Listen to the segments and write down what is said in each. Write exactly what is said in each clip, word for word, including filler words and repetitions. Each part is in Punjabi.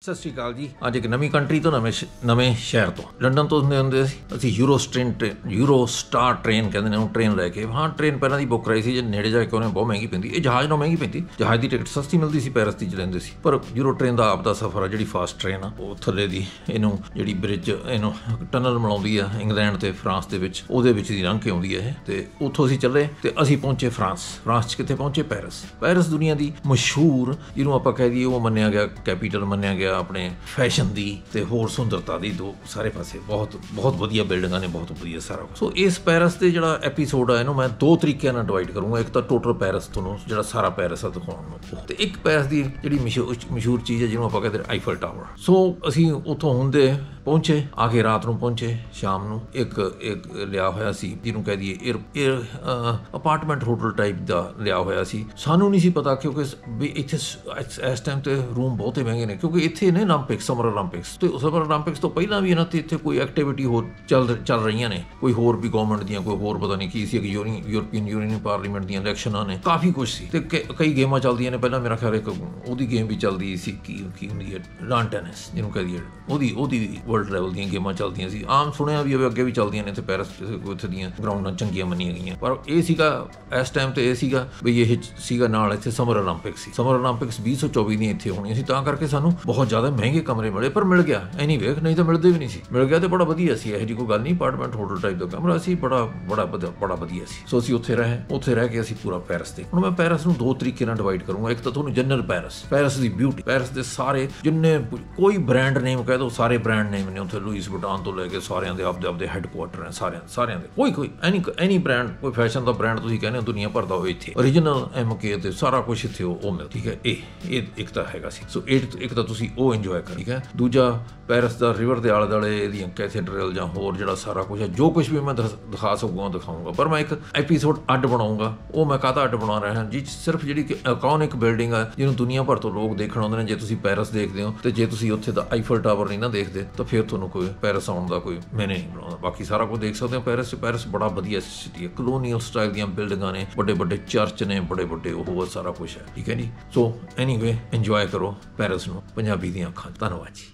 ਸਤਿ ਸ਼੍ਰੀ ਅਕਾਲ ਜੀ। ਅੱਜ ਇੱਕ ਨਵੀਂ ਕੰਟਰੀ ਤੋਂ ਨਵੇਂ ਨਵੇਂ ਸ਼ਹਿਰ ਤੋਂ ਲੰਡਨ ਤੋਂ ਹੁੰਦੇ ਹੁੰਦੇ ਸੀ ਅਸੀਂ ਯੂਰੋਸਟ੍ਰੇਨ ਟ੍ਰੇਨ ਯੂਰੋ ਸਟਾਰ ਟ੍ਰੇਨ ਕਹਿੰਦੇ ਨੇ ਉਹਨੂੰ ਟ੍ਰੇਨ ਲੈ ਕੇ। ਹਾਂ ਟ੍ਰੇਨ ਪਹਿਲਾਂ ਦੀ ਬੁੱਕ ਕਰਾਈ ਸੀ, ਜੇ ਨੇੜੇ ਜਾ ਕੇ ਉਹਨੇ ਬਹੁਤ ਮਹਿੰਗੀ ਪੈਂਦੀ। ਇਹ ਜਹਾਜ਼ ਨਾਲੋਂ ਮਹਿੰਗੀ ਪੈਂਦੀ। ਜਹਾਜ਼ ਦੀ ਟਿਕਟ ਸਸਤੀ ਮਿਲਦੀ ਸੀ, ਪੈਰਿਸ ਦੀ ਚ ਲੈਂਦੇ ਸੀ। ਪਰ ਯੂਰੋ ਟ੍ਰੇਨ ਦਾ ਆਪ ਦਾ ਸਫ਼ਰ ਆ, ਜਿਹੜੀ ਫਾਸਟ ਟ੍ਰੇਨ ਆ ਉਹ ਥੱਲੇ ਦੀ ਇਹਨੂੰ ਜਿਹੜੀ ਬ੍ਰਿਜ ਇਹਨੂੰ ਟਨਲ ਮਿਲਾਉਂਦੀ ਆ ਇੰਗਲੈਂਡ ਤੇ ਫਰਾਂਸ ਦੇ ਵਿੱਚ, ਉਹਦੇ ਵਿੱਚ ਦੀ ਲੰਘ ਕੇ ਆਉਂਦੀ ਹੈ ਇਹ। ਤੇ ਉੱਥੋਂ ਅਸੀਂ ਚੱਲੇ ਤੇ ਅਸੀਂ ਪਹੁੰਚੇ ਫਰਾਂਸ। ਫਰਾਂਸ 'ਚ ਕਿੱਥੇ ਪਹੁੰਚੇ? ਪੈਰਿਸ। ਪੈਰਿਸ ਦੁਨੀਆ ਦੀ ਮਸ਼ਹੂਰ, ਜਿਹਨੂੰ ਆਪਾਂ ਕਹਿ ਦਈਏ ਉਹ ਮੰਨਿਆ ਗਿਆ ਕੈਪੀਟਲ ਮੰਨਿਆ ਗਿਆ ਆਪਣੇ ਫੈਸ਼ਨ ਦੀ ਤੇ ਹੋਰ ਸੁੰਦਰਤਾ ਦੀ। ਦੋ ਸਾਰੇ ਪਾਸੇ ਬਹੁਤ ਬਹੁਤ ਵਧੀਆ ਬਿਲਡਿੰਗਾਂ ਨੇ, ਬਹੁਤ ਵਧੀਆ ਸਾਰਾ ਕੁਛ। ਸੋ ਇਸ ਪੈਰਿਸ ਦੇ ਜਿਹੜਾ ਐਪੀਸੋਡ ਆ ਇਹਨੂੰ ਮੈਂ ਦੋ ਤਰੀਕਿਆਂ ਨਾਲ ਡਿਵਾਈਡ ਕਰੂੰਗਾ। ਇੱਕ ਤਾਂ ਟੋਟਲ ਪੈਰਿਸ ਤੁਹਾਨੂੰ ਜਿਹੜਾ ਸਾਰਾ ਪੈਰਿਸ ਆ ਦਿਖਾਉਣ ਨੂੰ, ਤੇ ਇੱਕ ਪੈਰਿਸ ਦੀ ਜਿਹੜੀ ਮਸ਼ਹੂਰ ਮਸ਼ਹੂਰ ਚੀਜ਼ ਹੈ ਜਿਹਨੂੰ ਆਪਾਂ ਕਹਿੰਦੇ ਆਈਫਲ ਟਾਵਰ। ਸੋ ਅਸੀਂ ਉੱਥੋਂ ਹੁੰਦੇ ਪਹੁੰਚੇ, ਆ ਕੇ ਰਾਤ ਨੂੰ ਪਹੁੰਚੇ ਸ਼ਾਮ ਨੂੰ। ਇੱਕ ਇੱਕ ਲਿਆ ਹੋਇਆ ਸੀ ਜਿਹਨੂੰ ਕਹਿ ਦਈਏ air air apartment hotel type ਦਾ ਲਿਆ ਹੋਇਆ ਸੀ। ਸਾਨੂੰ ਨਹੀਂ ਸੀ ਪਤਾ ਕਿਉਂਕਿ ਵੀ ਇੱਥੇ ਇਸ ਟਾਈਮ ਤੇ ਰੂਮ ਬਹੁਤੇ ਮਹਿੰਗੇ ਨੇ, ਕਿਉਂਕਿ ਇੱਥੇ ਨੇ ਓਲੰਪਿਕਸ, ਸਮਰ ਓਲੰਪਿਕਸ। ਤੇ ਸਮਰ ਓਲੰਪਿਕਸ ਤੋਂ ਪਹਿਲਾਂ ਵੀ ਇਹਨਾਂ ਤੇ ਇੱਥੇ ਕੋਈ ਐਕਟੀਵਿਟੀ ਹੋਰ ਚੱਲ ਚੱਲ ਰਹੀਆਂ ਨੇ, ਕੋਈ ਹੋਰ ਵੀ ਗਵਰਨਮੈਂਟ ਦੀਆਂ, ਕੋਈ ਹੋਰ ਪਤਾ ਨਹੀਂ ਕੀ ਸੀ, ਯੂਰਪੀਅਨ ਯੂਨੀਅਨ ਪਾਰਲੀਮੈਂਟ ਦੀਆਂ ਇਲੈਕਸ਼ਨਾਂ ਨੇ, ਕਾਫੀ ਕੁਛ ਸੀ। ਤੇ ਕਈ ਗੇਮਾਂ ਚੱਲਦੀਆਂ ਨੇ। ਪਹਿਲਾਂ ਮੇਰਾ ਖਿਆਲ ਇੱਕ ਉਹਦੀ ਗੇਮ ਵੀ ਚੱਲਦੀ ਸੀ, ਕੀ ਕੀ ਹੁੰਦੀ ਹੈ ਲਾਨ ਟੈਨਿਸ ਜਿਹਨੂੰ ਕਹਿ ਦਈਏ, ਉਹਦੀ ਉਹਦੀ ਵਰਲਡ ਲੈਵਲ ਦੀਆਂ ਗੇਮਾਂ ਚੱਲਦੀਆਂ ਸੀ। ਆਮ ਸੁਣਿਆ ਵੀ ਅੱਗੇ ਵੀ ਚੱਲਦੀਆਂ ਨੇ ਇੱਥੇ ਪੈਰਿਸ, ਕੋਈ ਇੱਥੇ ਦੀਆਂ ਗਰਾਊਂਡਾਂ ਚੰਗੀਆਂ ਮੰਨੀਆਂ ਗਈਆਂ। ਪਰ ਇਹ ਸੀਗਾ ਇਸ ਟਾਈਮ ਤੇ ਇਹ ਸੀਗਾ ਵੀ ਇਹ ਸੀਗਾ ਨਾਲ ਇੱਥੇ ਸਮਰ ਓਲੰਪਿਕਸ ਸੀ। ਸਮਰ ਓਲੰਪਿਕਸ ਵੀਹ ਸੌ ਚੌਵੀ ਦੀਆਂ ਇੱਥੇ ਹੋਣੀਆਂ ਸੀ, ਤਾਂ ਕਰਕੇ ਸਾਨੂੰ ਬਹੁਤ ਜ਼ਿਆਦਾ ਮਹਿੰਗੇ ਕਮਰੇ ਮਿਲੇ। ਪਰ ਮਿਲ ਗਿਆ ਐਨੀ ਵੇਖ, ਨਹੀਂ ਤਾਂ ਮਿਲਦੇ ਵੀ ਨਹੀਂ ਸੀ। ਮਿਲ ਗਿਆ ਤੇ ਬੜਾ ਵਧੀਆ ਸੀ, ਇਹੋ ਜਿਹੀ ਕੋਈ ਗੱਲ ਨਹੀਂ। ਅਪਾਰਟਮੈਂਟ ਹੋਟਲ ਟਾਈਪ ਦਾ ਕਮਰਾ ਸੀ, ਬੜਾ ਬੜਾ ਬੜਾ ਵਧੀਆ ਸੀ। ਸੋ ਅਸੀਂ ਉੱਥੇ ਰਹੇ ਉੱਥੇ ਰਹਿ ਕੇ ਅਸੀਂ ਪੂਰਾ ਪੈਰਿਸ ਦੇ। ਹੁਣ ਮੈਂ ਪੈਰਿਸ ਨੂੰ ਦੋ ਤਰੀਕੇ ਨਾਲ ਡਿਵਾਈਡ ਕਰੂੰਗਾ। ਇੱਕ ਤਾਂ ਤੁਹਾਨੂੰ ਜਨਰਲ ਪੈਰਿਸ, ਪੈਰਿਸ ਦੀ ਬਿਊਟੀ, ਪੈਰਿਸ ਦੇ ਸਾਰੇ ਜਿੰਨੇ ਕੋਈ ਬ੍ਰਾਂਡ ਨੇਮ ਕਹਿ ਦਿਓ, ਸਾਰੇ ਬ੍ਰਾਂਡ ਨੇਮ ਨੇ ਉੱਥੇ। ਲੂਈਸ ਵੁਟਾਨ ਤੋਂ ਲੈ ਕੇ ਸਾਰਿਆਂ ਦੇ ਆਪਦੇ ਆਪਦੇ ਹੈੱਡਕੁਆਟਰ ਹੈ, ਸਾਰਿਆਂ ਸਾਰਿਆਂ ਦੇ। ਕੋਈ ਕੋਈ ਐਨੀ ਐਨੀ ਬ੍ਰਾਂਡ, ਕੋਈ ਫੈਸ਼ਨ ਦਾ ਬ੍ਰਾਂਡ ਤੁਸੀਂ ਕਹਿੰਦੇ ਹੋ ਦੁਨੀਆ ਭਰ ਦਾ ਹੋਵੇ, ਇੱਥੇ ਓਰੀਜਨਲ ਐਮ ਕੇ ਤੇ ਸਾਰਾ ਕੁਛ ਇੱਥੇ ਉਹ ਮਿਲ। ਠੀਕ ਹੈ, ਇਹ ਇਹ ਇੱਕ ਤਾਂ ਹੈਗਾ ਸੀ। ਸੋ ਇਹ ਇੱਕ ਤਾਂ ਤੁਸੀਂ ਉਹ ਇੰਜੋਏ ਕਰ। ਠੀਕ ਹੈ, ਦੂਜਾ ਪੈਰਿਸ ਦਾ ਰਿਵਰ ਦੇ ਆਲੇ ਦੁਆਲੇ ਇਹਦੀਆਂ ਕੈਥੇਡਰਲ ਜਾਂ ਹੋਰ ਜਿਹੜਾ ਸਾਰਾ ਕੁਛ ਹੈ, ਜੋ ਕੁਛ ਵੀ ਮੈਂ ਦਿਖਾ ਸਕੂੰਗਾ ਦਿਖਾਊਂਗਾ। ਪਰ ਮੈਂ ਇੱਕ ਐਪੀਸੋਡ ਅੱਡ ਬਣਾਊਂਗਾ। ਉਹ ਮੈਂ ਕਾਹਦਾ ਅੱਡ ਬਣਾ ਰਿਹਾ ਜੀ, ਸਿਰਫ ਜਿਹੜੀ ਕਿ ਆਈਕੋਨਿਕ ਬਿਲਡਿੰਗ ਆ ਜਿਹਨੂੰ ਦੁਨੀਆ ਭਰ ਤੋਂ ਲੋਕ ਦੇਖਣ ਆਉਂਦੇ ਨੇ। ਜੇ ਤੁਸੀਂ ਪੈਰਿਸ ਦੇਖਦੇ ਹੋ ਤੇ ਜੇ ਤੁਸੀਂ ਉੱਥੇ ਦਾ ਆਈਫਲ ਟਾਵਰ ਨਹੀਂ ਨਾ ਦੇਖਦੇ ਤਾਂ ਫਿਰ ਤੁਹਾਨੂੰ ਕੋਈ ਪੈਰਿਸ ਆਉਣ ਦਾ ਕੋਈ ਮੈਨੇ ਨਹੀਂ ਬਣਾਉਂਦਾ। ਬਾਕੀ ਸਾਰਾ ਕੁਝ ਦੇਖ ਸਕਦੇ ਹੋ ਪੈਰਿਸ 'ਚ। ਪੈਰਿਸ ਬੜਾ ਵਧੀਆ ਸਿਟੀ ਹੈ, ਕਲੋਨੀਅਲ ਸਟਾਈਲ ਦੀਆਂ ਬਿਲਡਿੰਗਾਂ ਨੇ, ਵੱਡੇ ਵੱਡੇ ਚਰਚ ਨੇ, ਬੜੇ ਵੱਡੇ ਉਹ ਸਾਰਾ ਕੁਛ ਹੈ। ਠੀਕ ਹੈ ਜੀ। ਸੋ ਐਨੀਵੇ ਇੰਜੋਏ ਕਰੋ ਪੈਰਿਸ ਨੂੰ ਪੰਜਾਬੀ ਦੀਆਂ ਅੱਖਾਂ। ਧੰਨਵਾਦ ਜੀ।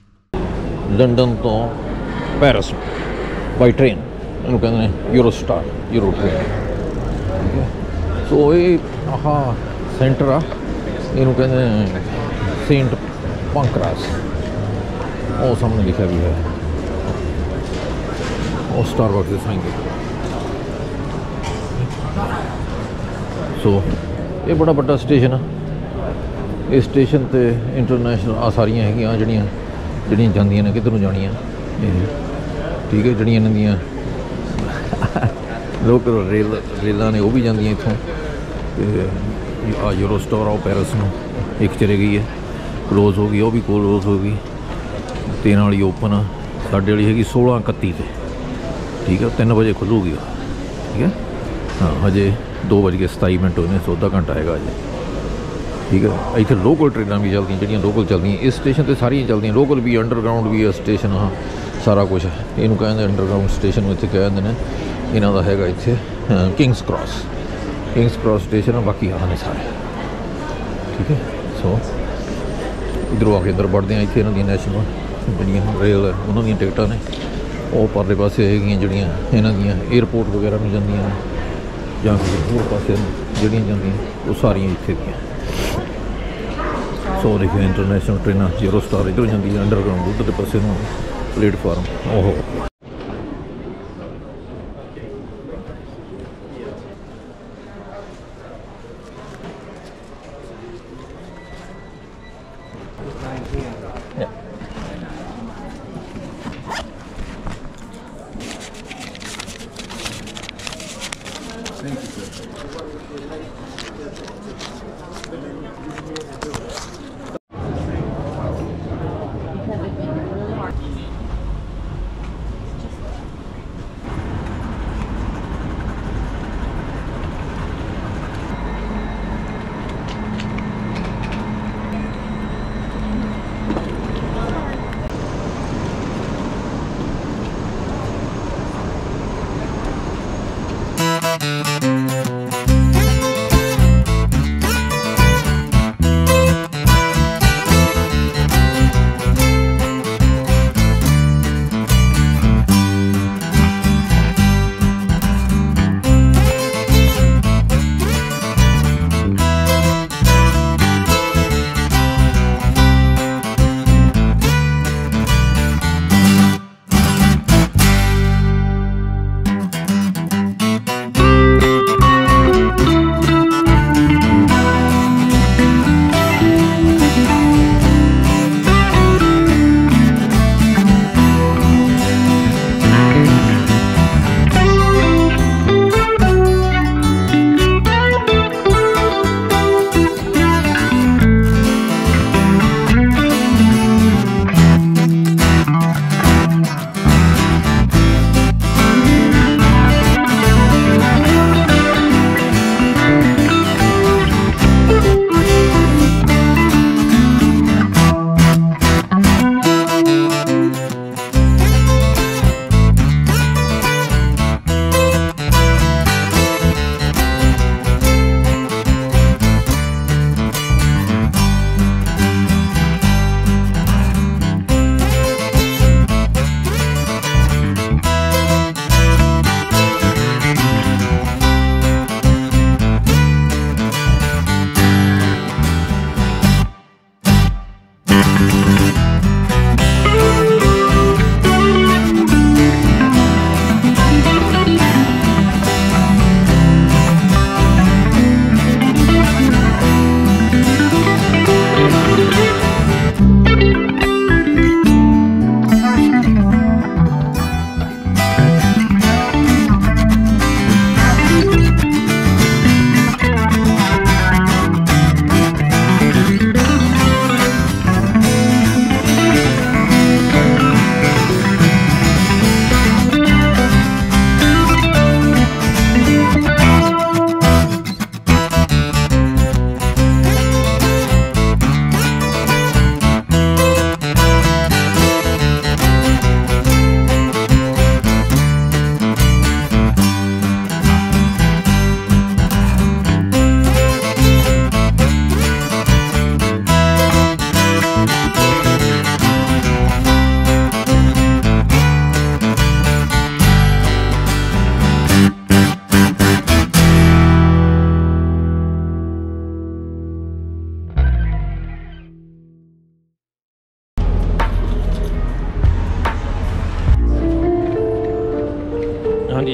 ਲੰਡਨ ਤੋਂ ਪੈਰਿਸ ਬਾਈ ਟ੍ਰੇਨ, ਇਹਨੂੰ ਕਹਿੰਦੇ ਨੇ ਯੂਰੋ ਸਟਾਰ ਯੂਰੋ ਟ੍ਰੇਨ। ਠੀਕ ਹੈ, ਸੋ ਇਹ ਆਹ ਸੈਂਟਰ ਆ, ਇਹਨੂੰ ਕਹਿੰਦੇ ਨੇ ਸੇਂਟ ਪੰਕਰਾਸ। ਉਹ ਸਾਹਮਣੇ ਲਿਖਿਆ ਵੀ ਹੈ, ਉਹ ਸਟਾਰਬਕਸ ਦੇ ਸਾਈਨ। ਸੋ ਇਹ ਬੜਾ ਵੱਡਾ ਸਟੇਸ਼ਨ ਆ। ਇਸ ਸਟੇਸ਼ਨ 'ਤੇ ਇੰਟਰਨੈਸ਼ਨਲ ਆ ਸਾਰੀਆਂ ਹੈਗੀਆਂ ਜਿਹੜੀਆਂ ਜਿਹੜੀਆਂ ਜਾਂਦੀਆਂ ਨੇ, ਕਿੱਧਰ ਨੂੰ ਜਾਣੀਆਂ। ਠੀਕ ਹੈ, ਜਿਹੜੀਆਂ ਇਹਨਾਂ ਦੀਆਂ ਲੋਕਲ ਰੇਲ ਰੇਲਾਂ ਨੇ ਉਹ ਵੀ ਜਾਂਦੀਆਂ ਇੱਥੋਂ। ਅਤੇ ਆ ਯੂਰੋ ਸਟਾਰ ਆ ਉਹ ਪੈਰਿਸ ਨੂੰ ਇੱਕ ਚਲੇ ਗਈ ਹੈ, ਕਲੋਜ਼ ਹੋ ਗਈ, ਉਹ ਵੀ ਕਲੋਜ਼ ਹੋ ਗਈ। ਤੇਰਾਂ ਵਾਲੀ ਓਪਨ ਆ, ਸਾਡੇ ਵਾਲੀ ਹੈਗੀ ਸੋਲਾਂ ਇਕੱਤੀ 'ਤੇ। ਠੀਕ ਹੈ, ਤਿੰਨ ਵਜੇ ਖੁੱਲੂਗੀ ਉਹ। ਠੀਕ ਹੈ, ਹਾਂ ਹਜੇ ਦੋ ਵੱਜ ਕੇ ਸਤਾਈ ਮਿੰਟ ਹੋਏ ਨੇ, ਸੋ ਅੱਧਾ ਘੰਟਾ ਹੈਗਾ ਅਜੇ। ਠੀਕ ਹੈ, ਇੱਥੇ ਲੋਕਲ ਟ੍ਰੇਨਾਂ ਵੀ ਚੱਲਦੀਆਂ, ਜਿਹੜੀਆਂ ਲੋਕਲ ਚੱਲਦੀਆਂ ਇਸ ਸਟੇਸ਼ਨ 'ਤੇ ਸਾਰੀਆਂ ਚੱਲਦੀਆਂ। ਲੋਕਲ ਵੀ, ਅੰਡਰਗਰਾਊਂਡ ਵੀ ਸਟੇਸ਼ਨ ਆ, ਸਾਰਾ ਕੁਛ। ਇਹਨੂੰ ਕਹਿੰਦੇ ਅੰਡਰਗਰਾਊਂਡ ਸਟੇਸ਼ਨ ਨੂੰ ਇੱਥੇ ਕਹਿ ਦਿੰਦੇ ਨੇ। ਇਹਨਾਂ ਦਾ ਹੈਗਾ ਇੱਥੇ Kings Cross, Kings Cross station ਆ। ਬਾਕੀ ਆਹ ਨੇ ਸਾਰੇ। ਠੀਕ ਹੈ, ਸੋ ਇੱਧਰੋਂ ਆ ਕੇ ਅੰਦਰ ਵੜਦੇ ਹਾਂ। ਇੱਥੇ ਇਹਨਾਂ ਦੀਆਂ ਨੈਸ਼ਨਲ ਜਿਹੜੀਆਂ ਰੇਲ ਹੈ ਉਹਨਾਂ ਦੀਆਂ ਟਿਕਟਾਂ ਨੇ। ਉਹ ਪਰਲੇ ਪਾਸੇ ਹੈਗੀਆਂ ਜਿਹੜੀਆਂ ਇਹਨਾਂ ਦੀਆਂ ਏਅਰਪੋਰਟ ਵਗੈਰਾ ਨੂੰ ਜਾਂਦੀਆਂ ਨੇ, ਜਾਂ ਕਿਸੇ ਹੋਰ ਪਾਸੇ ਜਿਹੜੀਆਂ ਜਾਂਦੀਆਂ ਉਹ ਸਾਰੀਆਂ ਇੱਥੇ ਦੀਆਂ। ਸੋ ਦੇਖਿਆ ਇੰਟਰਨੈਸ਼ਨਲ ਟ੍ਰੇਨਾਂ ਯੂਰੋ ਸਟਾਰ ਇੱਧਰੋਂ ਜਾਂਦੀ ਹੈ, ਅੰਡਰਗਰਾਊਂਡ ਉੱਧਰਲੇ ਪਾਸੇ ਨੂੰ ਪਲੇਟਫਾਰਮ ਉਹ।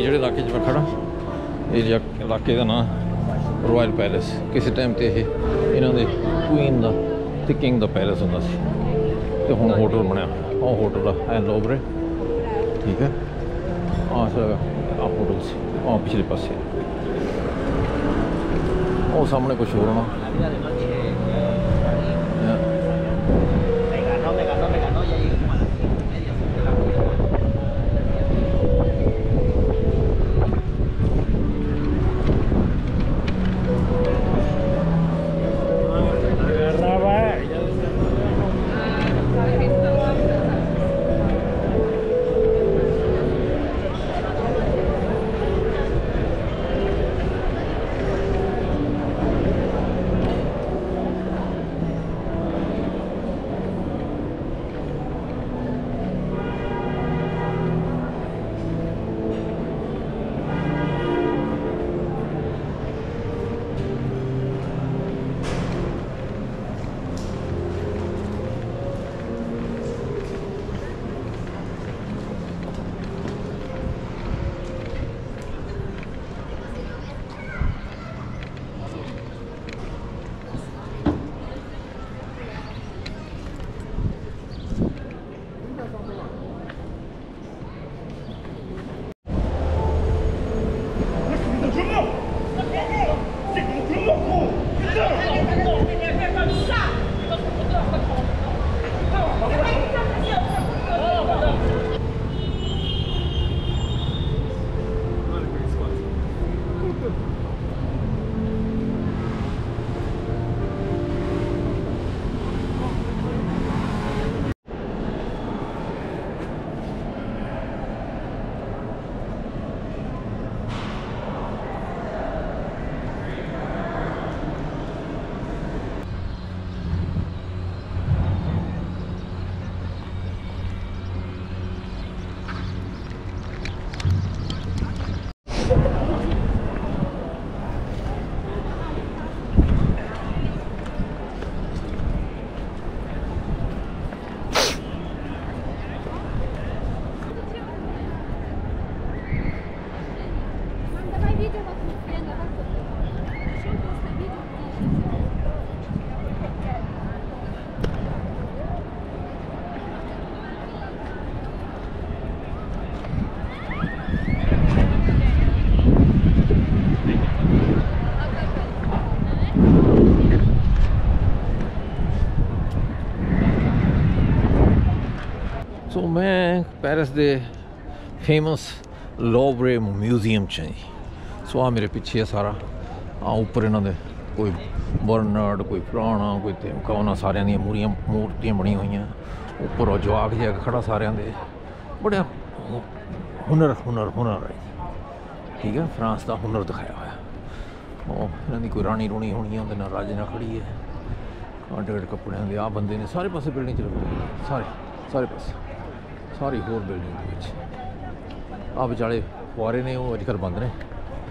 ਜਿਹੜੇ ਇਲਾਕੇ 'ਚ ਮੈਂ ਖੜਾ ਇਹ ਇਲਾਕੇ ਦਾ ਨਾਂ ਰਾਇਲ ਪੈਲੇਸ। ਕਿਸੇ ਟਾਈਮ 'ਤੇ ਇਹ ਇਹਨਾਂ ਦੇ ਕੁਈਨ ਦਾ ਅਤੇ ਕਿੰਗ ਦਾ ਪੈਲੇਸ ਹੁੰਦਾ ਸੀ ਅਤੇ ਹੁਣ ਹੋਟਲ ਬਣਿਆ। ਉਹ ਹੋਟਲ ਆ ਐ ਲੋਬਰੇ, ਠੀਕ ਹੈ। ਆਹ ਸਰ ਆਹ ਹੋਟਲ ਸੀ, ਆਹ ਪਿਛਲੇ ਪਾਸੇ ਉਹ ਸਾਹਮਣੇ ਕੁਛ ਹੋਰ ਹੋਣਾ। ਸੋ ਮੈਂ ਪੈਰਿਸ ਦੇ ਫੇਮਸ ਲੋਵਰੇ ਮਿਊਜ਼ੀਅਮ 'ਚ ਜੀ। ਸੋ ਆ ਮੇਰੇ ਪਿੱਛੇ ਆ ਸਾਰਾ, ਆ ਉੱਪਰ ਇਹਨਾਂ ਦੇ ਕੋਈ ਬਰਨਰਡ, ਕੋਈ ਫਲਾਣਾ, ਕੋਈ ਤਿਮਕਾ, ਉਹਨਾਂ ਸਾਰਿਆਂ ਦੀਆਂ ਮੂਰੀਆਂ ਮੂਰਤੀਆਂ ਬਣੀਆਂ ਹੋਈਆਂ। ਉੱਪਰ ਉਹ ਜਵਾਕ ਜਿਹਾ ਖੜਾ ਸਾਰਿਆਂ ਦੇ, ਬੜਾ ਹੁਨਰ ਹੁਨਰ ਹੁਨਰ ਹੈ, ਠੀਕ ਹੈ। ਫਰਾਂਸ ਦਾ ਹੁਨਰ ਦਿਖਾਇਆ ਹੋਇਆ। ਉਹ ਇਹਨਾਂ ਦੀ ਕੋਈ ਰਾਣੀ ਰੂਣੀ ਹੋਣੀ ਆ, ਉਹਦੇ ਨਾਲ ਰਾਜੇ ਨਾਲ ਖੜੀ ਹੈ। ਕਾਂਟੇਡ ਕੱਪੜਿਆਂ ਦੇ ਆਹ ਬੰਦੇ ਨੇ ਸਾਰੇ ਪਾਸੇ ਬਿਲਡਿੰਗ 'ਚ ਲੱਗੇ, ਸਾਰੇ ਸਾਰੇ ਪਾਸੇ ਸਾਰੀ ਹੋਰ ਬਿਲਡਿੰਗ ਦੇ ਵਿੱਚ। ਆਹ ਵਿਚਾਲੇ ਫੁਆਰੇ ਨੇ, ਉਹ ਅੱਜ ਕੱਲ੍ਹ ਬੰਦ ਨੇ।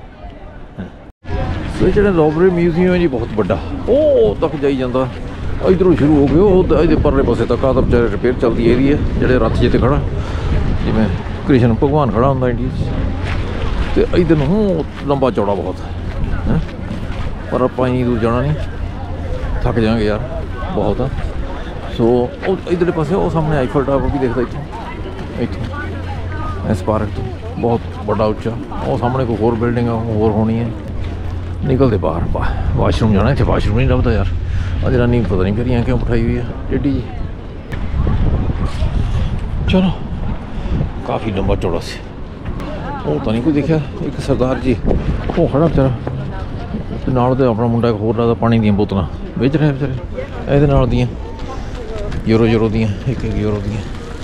ਸੋ ਜਿਹੜਾ ਲੋਵਰੇ ਮਿਊਜ਼ੀਅਮ ਹੈ ਜੀ, ਬਹੁਤ ਵੱਡਾ, ਉਹ ਤੱਕ ਜਾਈ ਜਾਂਦਾ। ਇੱਧਰੋਂ ਸ਼ੁਰੂ ਹੋ ਗਏ ਉਹ ਇਹਦੇ ਪਰਲੇ ਪਾਸੇ ਤੱਕ। ਆਹ ਤਾਂ ਵਿਚਾਰੇ ਰਿਪੇਅਰ ਚੱਲਦੀ ਏਰੀਆ, ਜਿਹੜੇ ਰੱਥ ਜਿੱਤੇ ਖੜਾ, ਜਿਵੇਂ ਕ੍ਰਿਸ਼ਨ ਭਗਵਾਨ ਖੜਾ ਹੁੰਦਾ ਇੰਡੀਆ 'ਚ। ਅਤੇ ਇੱਧਰ ਨੂੰ ਲੰਬਾ ਚੌੜਾ ਬਹੁਤ ਹੈ, ਪਰ ਆਪਾਂ ਇੰਨੀ ਦੂਰ ਜਾਣਾ ਨਹੀਂ, ਥੱਕ ਜਾਵਾਂਗੇ ਯਾਰ, ਬਹੁਤ ਆ। ਸੋ ਉਹ ਇੱਧਰਲੇ ਪਾਸੇ ਉਹ ਸਾਹਮਣੇ ਆਈਫਲ ਟਾਵਰ ਵੀ ਦਿਖਦਾ ਇੱਥੋਂ, ਇੱਥੋਂ ਇਸ ਪਾਰਕ ਤੋਂ, ਬਹੁਤ ਵੱਡਾ ਉੱਚਾ। ਉਹ ਸਾਹਮਣੇ ਕੋਈ ਹੋਰ ਬਿਲਡਿੰਗ ਆ, ਹੋਰ ਹੋਣੀ ਹੈ। ਨਿਕਲਦੇ ਬਾਹਰ, ਵਾਸ਼ਰੂਮ ਜਾਣਾ, ਇੱਥੇ ਵਾਸ਼ਰੂਮ ਨਹੀਂ ਲੱਭਦਾ ਯਾਰ। ਆ ਜਨਾਨੀ ਪਤਾ ਨਹੀਂ ਕਰੀਆਂ ਕਿਉਂ ਬਿਠਾਈ ਹੋਈ ਆ ਟੇਢੀ ਜੀ। ਚਲੋ ਕਾਫੀ ਲੰਬਾ ਚੌੜਾ ਸੀ। ਉਹ ਤਾਂ ਨਹੀਂ ਕੋਈ ਦੇਖਿਆ, ਇੱਕ ਸਰਦਾਰ ਜੀ ਉਹ ਖੜਾ ਵਿਚਾਰਾ, ਅਤੇ ਨਾਲ ਦੇ ਆਪਣਾ ਮੁੰਡਾ ਇੱਕ ਹੋਰ ਲੱਗਦਾ, ਪਾਣੀ ਦੀਆਂ ਬੋਤਲਾਂ ਵੇਚ ਰਿਹਾ ਵਿਚਾਰੇ, ਇਹਦੇ ਨਾਲ ਦੀਆਂ ਯੂਰੋ ਯੂਰੋ ਦੀਆਂ, ਇੱਕ ਇੱਕ ਯੂਰੋ ਦੀਆਂ।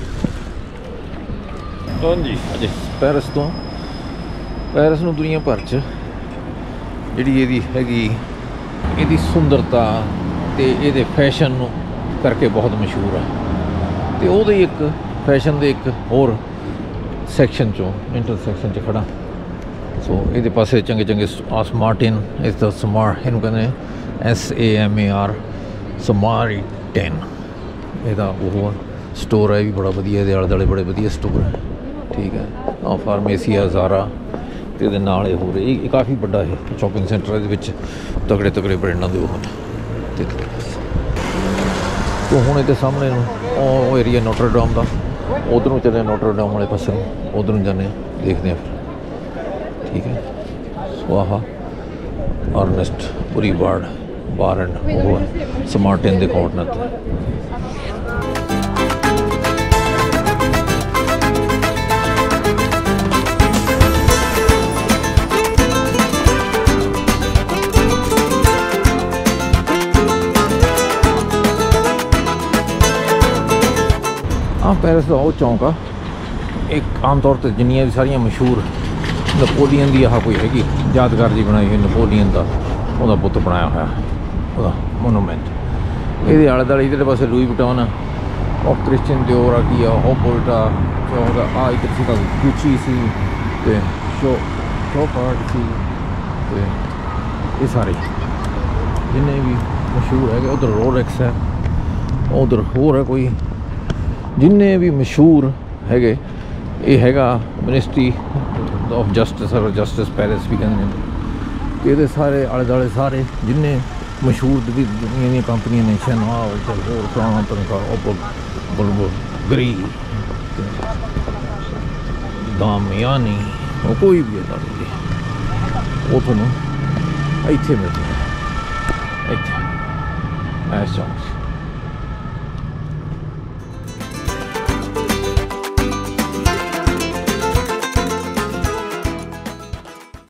ਹਾਂਜੀ, ਅਜੇ ਪੈਰਿਸ ਤੋਂ, ਪੈਰਿਸ ਨੂੰ ਦੁਨੀਆ ਭਰ 'ਚ ਜਿਹੜੀ ਇਹਦੀ ਹੈਗੀ, ਇਹਦੀ ਸੁੰਦਰਤਾ ਅਤੇ ਇਹਦੇ ਫੈਸ਼ਨ ਨੂੰ ਕਰਕੇ ਬਹੁਤ ਮਸ਼ਹੂਰ ਆ। ਅਤੇ ਉਹਦੇ ਇੱਕ ਫੈਸ਼ਨ ਦੇ ਇੱਕ ਹੋਰ ਸੈਕਸ਼ਨ 'ਚੋਂ, ਇੰਟਰਸੈਕਸ਼ਨ 'ਚ ਖੜਾ। ਸੋ ਇਹਦੇ ਪਾਸੇ ਚੰਗੇ ਚੰਗੇ ਆ ਸਮਾਰਟਿਨ, ਇਸ ਦਾ ਸਮਾਰ, ਇਹਨੂੰ ਕਹਿੰਦੇ S A M A R, ਸਮਾਰਟਿਨ। ਇਹਦਾ ਉਹ ਸਟੋਰ ਹੈ, ਇਹ ਵੀ ਬੜਾ ਵਧੀਆ, ਇਹਦੇ ਆਲੇ ਦੁਆਲੇ ਬੜੇ ਵਧੀਆ ਸਟੋਰ ਹੈ, ਠੀਕ ਹੈ। ਆਹ ਫਾਰਮੇਸੀ ਆ, ਜ਼ਾਰਾ, ਤੇ ਇਹਦੇ ਨਾਲ ਇਹ ਹੋਰ ਇਹ ਕਾਫੀ ਵੱਡਾ ਇਹ ਸ਼ਾਪਿੰਗ ਸੈਂਟਰ ਇਹਦੇ ਵਿੱਚ ਤਗੜੇ ਤਗੜੇ ਬ੍ਰਾਂਡਾਂ ਦੇ ਉਹ ਹਨ। ਤੇ ਤੋ ਹੁਣ ਇਹਦੇ ਸਾਹਮਣੇ ਨੂੰ ਉਹ ਏਰੀਆ ਨੋਟਰਡਾਮ ਦਾ, ਉਧਰੋਂ ਚੱਲੇ ਨੋਟਰਡਾਮ ਵਾਲੇ ਪਾਸੇ ਨੂੰ, ਉਧਰ ਨੂੰ ਜਾਂਦੇ ਹਾਂ, ਦੇਖਦੇ ਹਾਂ ਫਿਰ। ਠੀਕ ਹੈ, ਸੋ ਆਹ ਅਰਨੈਸਟ ਬੁਰੀਵਾਰਡ ਬਾਰ ਐਂਡ ਉਹ ਹੈ ਸਮਾਰਟਨ ਦੇ ਕੋਰਨਰ 'ਤੇ। हाँ पैरिस का वो चौंक आ एक आम तौर पर जिन्नियां भी सारियां मशहूर नपोलियन की आह कोई हैगी यादगार जी बनाई हुई नपोलियन का ਉਹਦਾ ਪੁੱਤ ਬਣਾਇਆ ਹੋਇਆ ਉਹਦਾ ਮੋਨੂਮੈਂਟ। ਇਹਦੇ ਆਲੇ ਦੁਆਲੇ ਇਧਰਲੇ ਪਾਸੇ ਲੂਈ ਵਿਟੋਨ ਆਫ ਕ੍ਰਿਸਚੀਅਨ ਦਿਓਰ ਆ ਕੀ ਆ ਹੋਪੋਲਟਾ ਚੌਂਕ ਆ ਇੱਕ ਸੀਗਾ ਗੁੱਚੀ ਸੀ ਤੇ ਸ਼ੋ ਸ਼ੋਪਾਰਟ ਸੀ ਤੇ ਇਹ ਸਾਰੇ ਜਿੰਨੇ ਵੀ ਮਸ਼ਹੂਰ ਹੈਗੇ। ਉਧਰ ਰੋਲੈਕਸ ਹੈ, ਉਧਰ ਹੋਰ ਹੈ ਕੋਈ ਜਿੰਨੇ ਵੀ ਮਸ਼ਹੂਰ ਹੈਗੇ। ਇਹ ਹੈਗਾ ਮਿਨਿਸਟਰੀ ਆਫ ਜਸਟਿਸ ਔਰ ਜਸਟਿਸ ਪੈਰਿਸ ਵੀ ਕਹਿੰਦੇ ਨੇ। ਤੇ ਇਹਦੇ ਸਾਰੇ ਆਲੇ ਦੁਆਲੇ ਸਾਰੇ ਜਿੰਨੇ ਮਸ਼ਹੂਰ ਦੀ ਦੁਨੀਆ ਦੀਆਂ ਕੰਪਨੀਆਂ ਨੇ ਸ਼ੈਨਹਾਰ ਹੋਰ ਫਲਾਣਾ ਤਨਖਾ ਓਪਲ ਬੁਲਬੁਲ ਗਰੀ ਦਾਮਿਆਨੀ ਉਹ ਕੋਈ ਵੀ ਇਹਦਾ ਉਹ ਤੁਹਾਨੂੰ ਇੱਥੇ ਮਿਲਦੇ ਇੱਥੇ ਐਸ ਚੌਂਕ